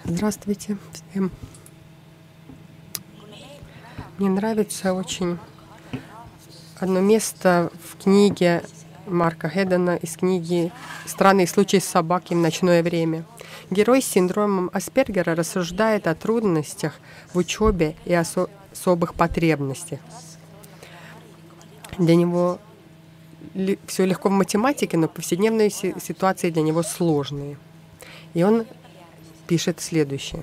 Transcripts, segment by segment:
Здравствуйте всем. Мне нравится очень одно место в книге Марка Хедена из книги «Странный случай с собакой в ночное время». Герой с синдромом Аспергера рассуждает о трудностях в учебе и особых потребностях. Для него все легко в математике, но повседневные ситуации для него сложные. И он пишет следующее.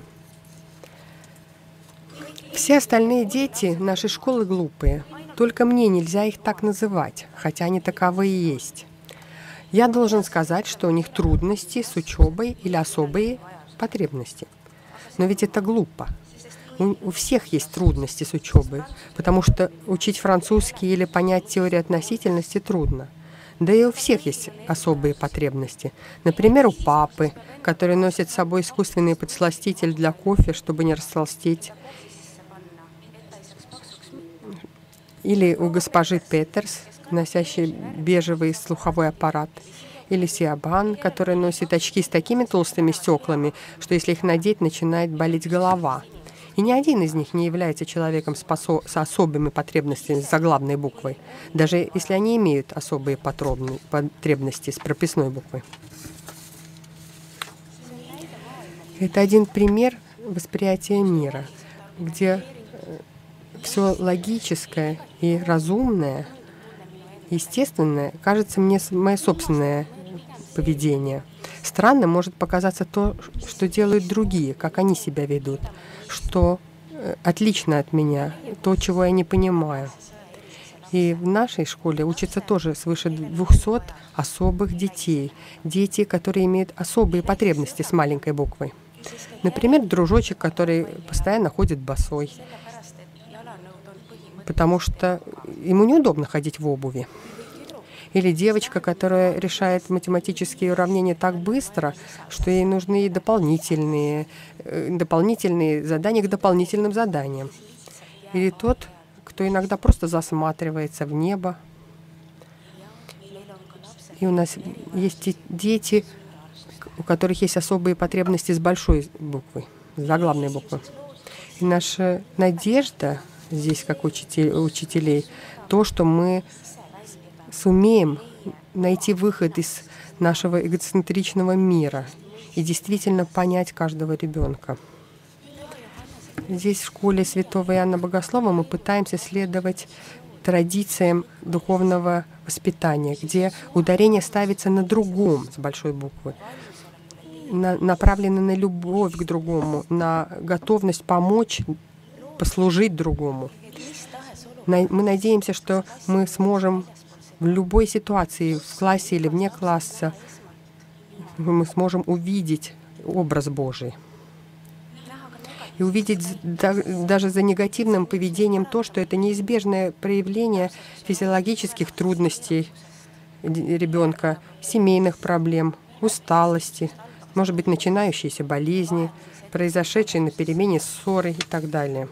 Все остальные дети нашей школы глупые. Только мне нельзя их так называть, хотя они таковы и есть. Я должен сказать, что у них трудности с учебой или особые потребности. Но ведь это глупо. У всех есть трудности с учебой, потому что учить французский или понять теорию относительности трудно. Да и у всех есть особые потребности. Например, у папы, который носит с собой искусственный подсластитель для кофе, чтобы не растолстеть. Или у госпожи Петерс, носящей бежевый слуховой аппарат. Или Сиабан, который носит очки с такими толстыми стеклами, что если их надеть, начинает болеть голова. И ни один из них не является человеком с особыми потребностями с заглавной буквой, даже если они имеют особые потребности с прописной буквой. Это один пример восприятия мира, где все логическое и разумное, естественное, кажется мне мое собственное поведение. Странным может показаться то, что делают другие, как они себя ведут, что отлично от меня, то, чего я не понимаю. И в нашей школе учатся тоже свыше 200 особых детей. Дети, которые имеют особые потребности с маленькой буквой. Например, дружочек, который постоянно ходит босой, потому что ему неудобно ходить в обуви. Или девочка, которая решает математические уравнения так быстро, что ей нужны дополнительные задания к дополнительным заданиям. Или тот, кто иногда просто засматривается в небо. И у нас есть дети, у которых есть особые потребности с большой буквы, с заглавной буквы. И наша надежда здесь, как учителей, то, что мы сумеем найти выход из нашего эгоцентричного мира и действительно понять каждого ребенка. Здесь, в школе Святого Иоанна Богослова, мы пытаемся следовать традициям духовного воспитания, где ударение ставится на другом с большой буквы, направлено на любовь к другому, на готовность помочь, послужить другому. Мы надеемся, что мы сможем в любой ситуации, в классе или вне класса, мы сможем увидеть образ Божий. И увидеть даже за негативным поведением то, что это неизбежное проявление физиологических трудностей ребенка, семейных проблем, усталости, может быть, начинающиеся болезни, произошедшие на перемене ссоры и так далее.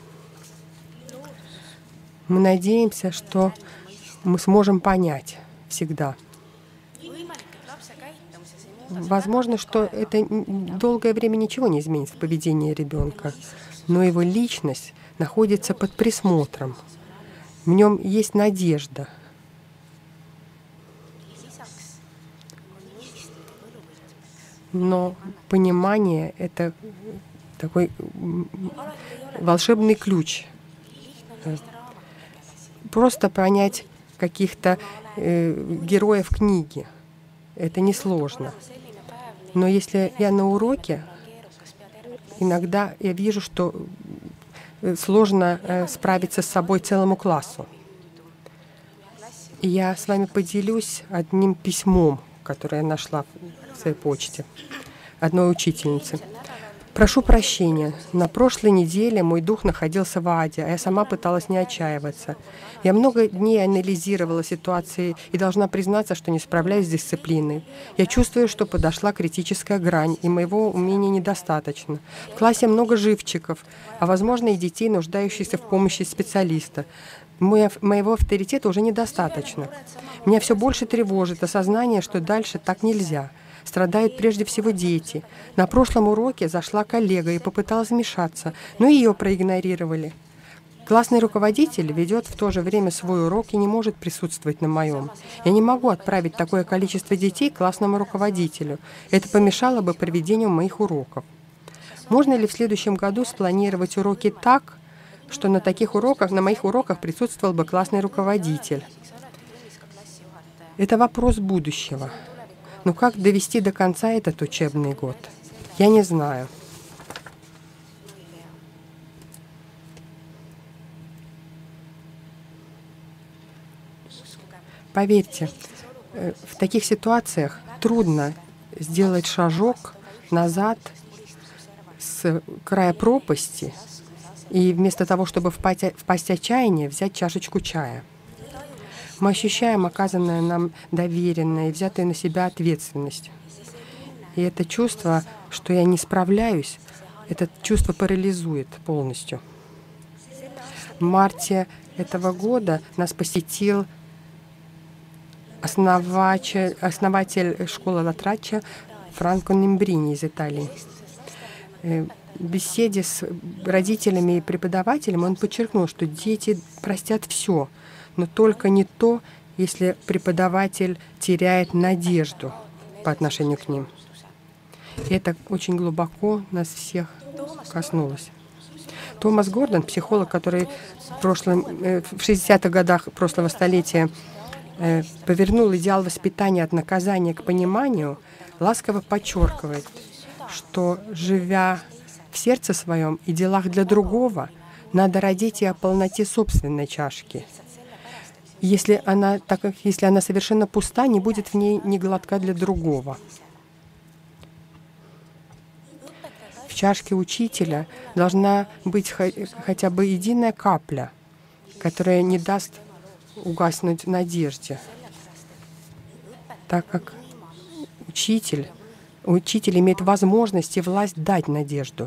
Мы надеемся, что мы сможем понять всегда. Возможно, что это долгое время ничего не изменит в поведении ребенка, но его личность находится под присмотром. В нем есть надежда. Но понимание — это такой волшебный ключ. Просто понять каких-то героев книги — это несложно. Но если я на уроке, иногда я вижу, что сложно справиться с собой целому классу. И я с вами поделюсь одним письмом, которое я нашла в своей почте одной учительницы. «Прошу прощения. На прошлой неделе мой дух находился в аде, а я сама пыталась не отчаиваться. Я много дней анализировала ситуации и должна признаться, что не справляюсь с дисциплиной. Я чувствую, что подошла критическая грань, и моего умения недостаточно. В классе много живчиков, а, возможно, и детей, нуждающихся в помощи специалиста. Моего авторитета уже недостаточно. Меня все больше тревожит осознание, что дальше так нельзя. страдают прежде всего дети. На прошлом уроке зашла коллега и попыталась вмешаться, но ее проигнорировали. Классный руководитель ведет в то же время свой урок и не может присутствовать на моем. Я не могу отправить такое количество детей к классному руководителю. Это помешало бы проведению моих уроков. Можно ли в следующем году спланировать уроки так, что на таких уроках, на моих уроках присутствовал бы классный руководитель? Это вопрос будущего. Но как довести до конца этот учебный год? Я не знаю. Поверьте, в таких ситуациях трудно сделать шажок назад с края пропасти и вместо того, чтобы впасть в отчаяние, взять чашечку чая. Мы ощущаем оказанную нам доверенную и взятую на себя ответственность. И это чувство, что я не справляюсь, это чувство парализует полностью. В марте этого года нас посетил основатель школы Ла Трачча Франко Нембрини из Италии. В беседе с родителями и преподавателем он подчеркнул, что дети простят все, но только не то, если преподаватель теряет надежду по отношению к ним. И это очень глубоко нас всех коснулось. Томас Гордон, психолог, который в 60-х годах прошлого столетия повернул идеал воспитания от наказания к пониманию, ласково подчеркивает, что, живя в сердце своем и делах для другого, надо родить и о полноте собственной чашки. Если она совершенно пуста, не будет в ней ни глотка для другого. В чашке учителя должна быть хотя бы единая капля, которая не даст угаснуть надежде, так как учитель имеет возможность и власть дать надежду.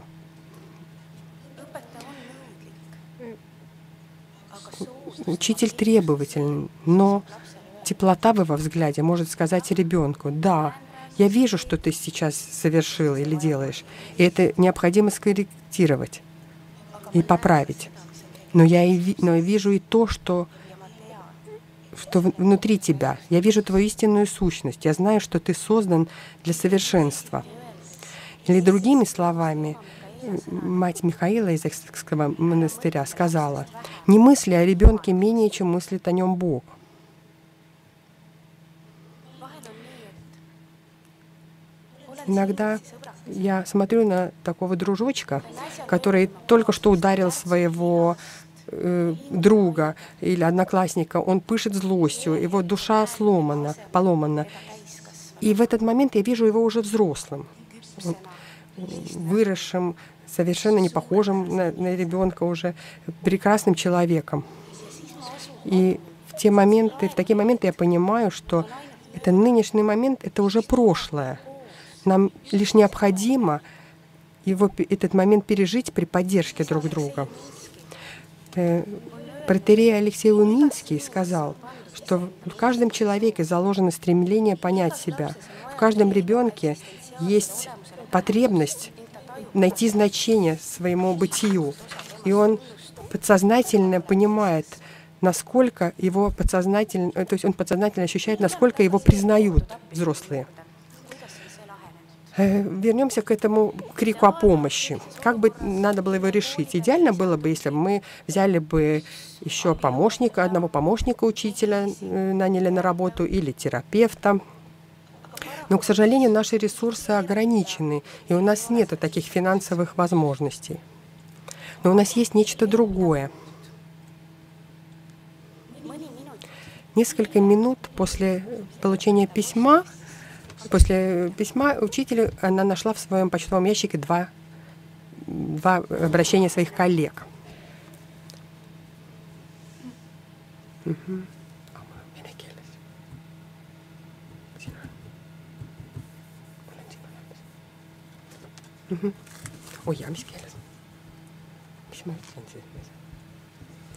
Учитель требовательный, но теплота в его взгляде может сказать ребенку: «Да, я вижу, что ты сейчас совершил или делаешь, и это необходимо скорректировать и поправить. Но я вижу и то, что внутри тебя. Я вижу твою истинную сущность. Я знаю, что ты создан для совершенства». Или другими словами, мать Михаила из Экского монастыря сказала: «Не мысли о ребенке менее, чем мыслит о нем Бог». Иногда я смотрю на такого дружочка, который только что ударил своего друга или одноклассника, он пышет злостью, его душа поломана. И в этот момент я вижу его уже взрослым, выросшим, совершенно не похожим на ребенка, уже прекрасным человеком. И в такие моменты я понимаю, что это нынешний момент, это уже прошлое. Нам лишь необходимо этот момент пережить при поддержке друг друга. Протоиерей Алексей Луминский сказал, что в каждом человеке заложено стремление понять себя. В каждом ребенке есть потребность найти значение своему бытию. И он подсознательно понимает, насколько его подсознательно ощущает, насколько его признают взрослые. Вернемся к этому крику о помощи. Как бы надо было его решить? Идеально было бы, если бы мы взяли бы еще одного помощника учителя, наняли на работу, или терапевта. Но, к сожалению, наши ресурсы ограничены, и у нас нет таких финансовых возможностей. Но у нас есть нечто другое. Несколько минут после получения письма, учителю она нашла в своем почтовом ящике два обращения своих коллег. Ой, я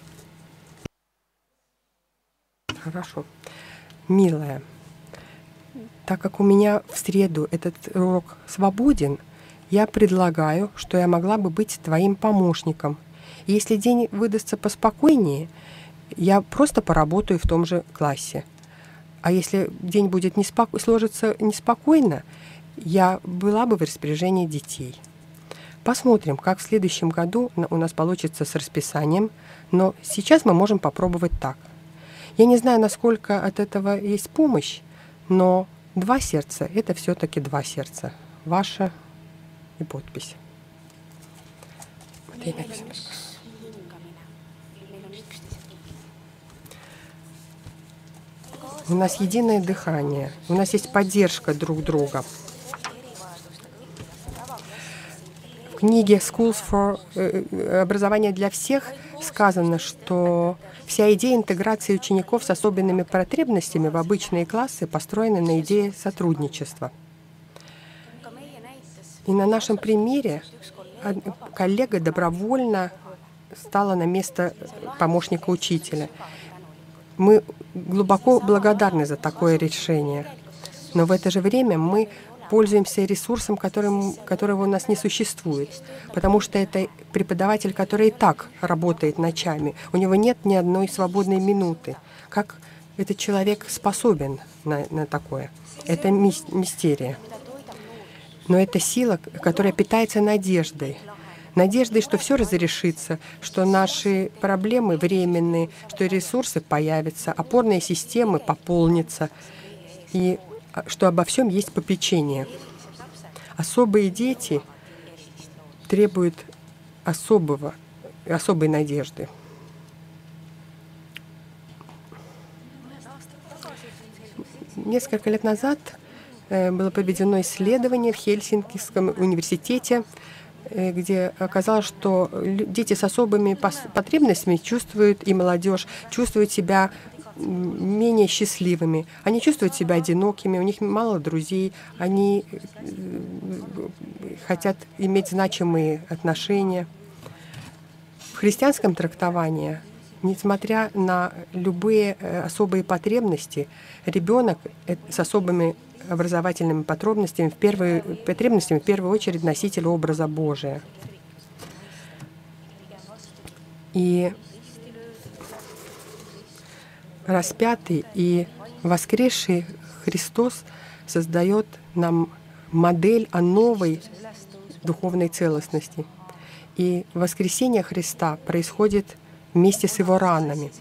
Хорошо. Милая, Так как у меня в среду этот урок свободен, я предлагаю, что я могла бы быть твоим помощником. И если день выдастся поспокойнее, я просто поработаю в том же классе. А если день будет сложится неспокойно, я была бы в распоряжении детей. Посмотрим, как в следующем году у нас получится с расписанием, но сейчас мы можем попробовать так. Я не знаю, насколько от этого есть помощь, но 2 сердца – это все-таки 2 сердца. Ваша и подпись. У нас единое дыхание, у нас есть поддержка друг друга. В книге «Schools for» «Образование для всех» сказано, что вся идея интеграции учеников с особенными потребностями в обычные классы построена на идее сотрудничества. И на нашем примере коллега добровольно стала на место помощника учителя. Мы глубоко благодарны за такое решение, но в это же время мы пользуемся ресурсом, которого у нас не существует, потому что это преподаватель, который и так работает ночами. У него нет ни одной свободной минуты. Как этот человек способен на такое? Это мистерия. Но это сила, которая питается надеждой. Надеждой, что все разрешится, что наши проблемы временные, что ресурсы появятся, опорные системы пополнятся, и что обо всем есть попечение. Особые дети требуют особой надежды. Несколько лет назад было проведено исследование в Хельсинкском университете, где оказалось, что дети с особыми потребностями чувствуют, и молодежь чувствуют себя менее счастливыми. Они чувствуют себя одинокими, у них мало друзей, они хотят иметь значимые отношения. В христианском трактовании, несмотря на любые особые потребности, ребенок с особыми образовательными потребностями в первую очередь носитель образа Божия. И распятый и воскресший Христос создает нам модель о новой духовной целостности. И воскресение Христа происходит вместе с его ранами.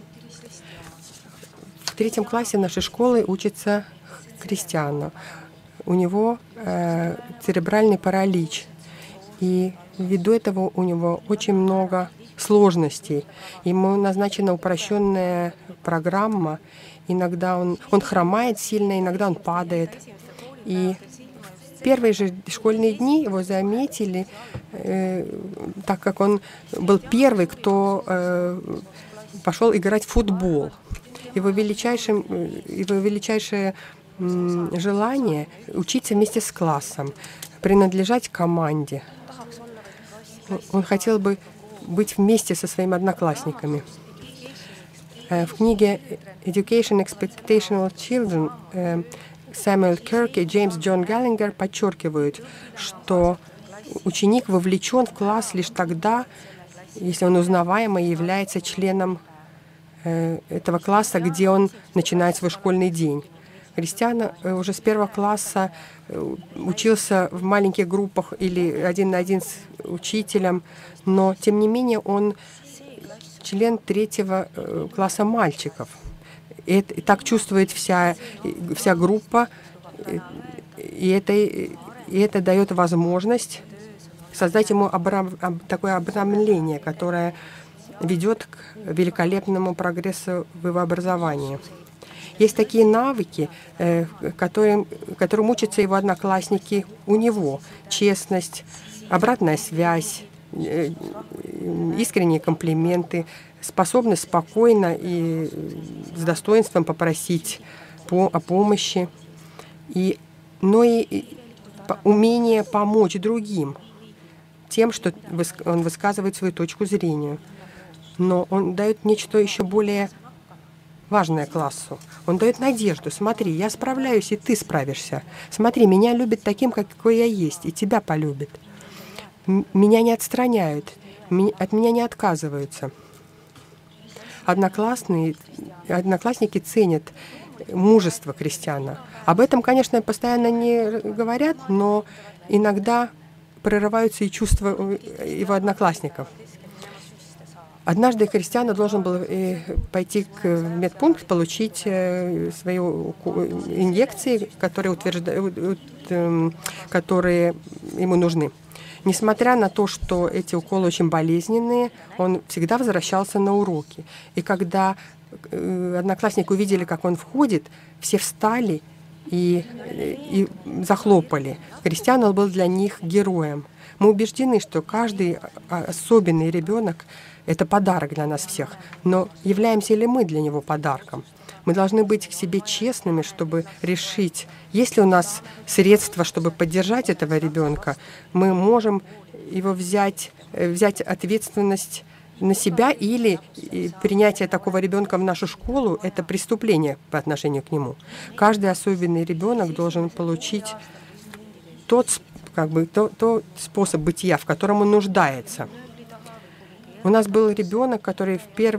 В 3 классе нашей школы учится Кристиана. У него церебральный паралич. И ввиду этого у него очень много сложностей. Ему назначена упрощенная программа. Иногда он хромает сильно, иногда он падает. И в первые же школьные дни его заметили, так как он был первый, кто пошел играть в футбол. Его величайшее желание учиться вместе с классом, принадлежать команде. Он хотел бы быть вместе со своими одноклассниками. В книге «Education Expectational Children» Сэмюэл Кирк и Джеймс Джон Галлингер подчеркивают, что ученик вовлечен в класс лишь тогда, если он узнаваемо является членом этого класса, где он начинает свой школьный день. Кристиан уже с 1 класса учился в маленьких группах или 1 на 1 с учителем, но, тем не менее, он член 3 класса мальчиков. И так чувствует вся группа, и это дает возможность создать ему такое обрамление, которое ведет к великолепному прогрессу в его образовании. Есть такие навыки, которым учатся его одноклассники у него. Честность, обратная связь, искренние комплименты, способность спокойно и с достоинством попросить о помощи, но и умение помочь другим тем, что он высказывает свою точку зрения. Но он дает нечто еще более важное классу. Он дает надежду. Смотри, я справляюсь, и ты справишься. Смотри, меня любят таким, какой я есть, и тебя полюбит. Меня не отстраняют, от меня не отказываются. Одноклассники ценят мужество крестьяна. Об этом, конечно, постоянно не говорят, но иногда прорываются и чувства его одноклассников. Однажды Кристиана должен был пойти в медпункт, получить свои инъекции, которые ему нужны. Несмотря на то, что эти уколы очень болезненные, он всегда возвращался на уроки. И когда одноклассники увидели, как он входит, все встали и захлопали. Кристиан был для них героем. Мы убеждены, что каждый особенный ребенок — это подарок для нас всех. Но являемся ли мы для него подарком? Мы должны быть к себе честными, чтобы решить, есть ли у нас средства, чтобы поддержать этого ребенка. Мы можем его взять ответственность на себя, или принятие такого ребенка в нашу школу — это преступление по отношению к нему. Каждый особенный ребенок должен получить тот способ бытия, в котором он нуждается. У нас был ребенок, который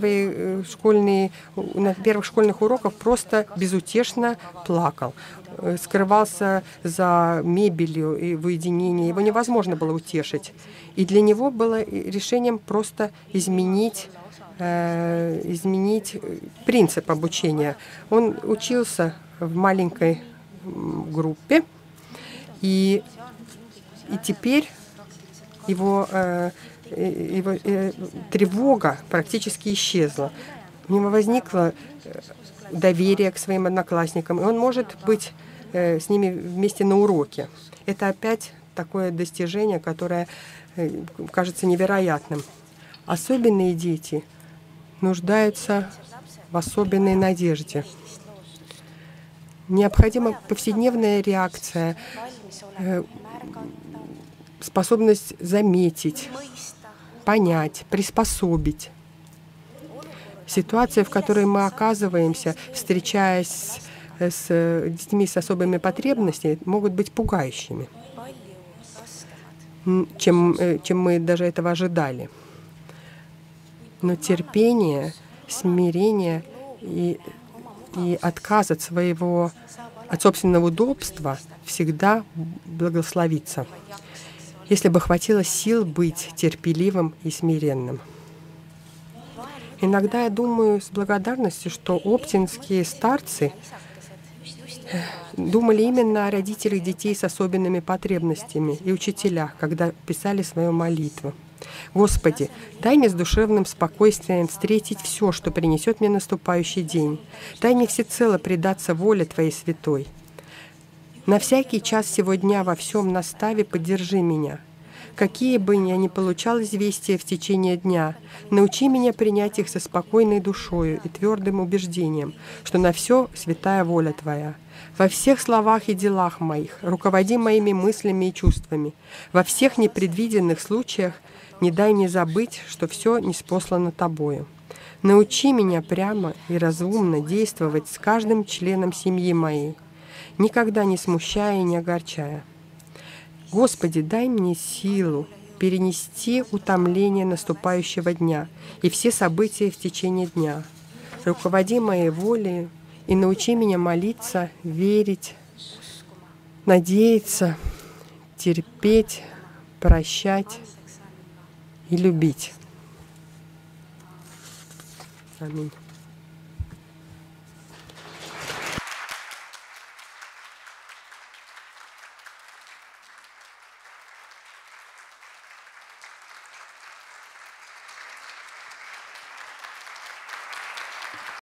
на первых школьных уроках просто безутешно плакал, скрывался за мебелью и в уединении. Его невозможно было утешить. И для него было решением просто изменить принцип обучения. Он учился в маленькой группе, и теперь его тревога практически исчезла. У него возникло доверие к своим одноклассникам, и он может быть с ними вместе на уроке. Это опять такое достижение, которое кажется невероятным. Особенные дети нуждаются в особенной надежде. Необходима повседневная реакция, способность заметить, понять, приспособить. Ситуация, в которой мы оказываемся, встречаясь с детьми с особыми потребностями, могут быть пугающими, чем мы даже этого ожидали. Но терпение, смирение и отказ от собственного удобства всегда благословится, если бы хватило сил быть терпеливым и смиренным. Иногда я думаю с благодарностью, что оптинские старцы думали именно о родителях детей с особенными потребностями и учителях, когда писали свою молитву. «Господи, дай мне с душевным спокойствием встретить все, что принесет мне наступающий день. Дай мне всецело предаться воле Твоей святой. На всякий час сего дня во всем наставе поддержи меня. Какие бы я ни получал известия в течение дня, научи меня принять их со спокойной душою и твердым убеждением, что на все святая воля Твоя. Во всех словах и делах моих руководи моими мыслями и чувствами. Во всех непредвиденных случаях не дай мне забыть, что все ниспослано Тобою. Научи меня прямо и разумно действовать с каждым членом семьи моей, никогда не смущая и не огорчая. Господи, дай мне силу перенести утомление наступающего дня и все события в течение дня. Руководи моей волей и научи меня молиться, верить, надеяться, терпеть, прощать и любить. Аминь.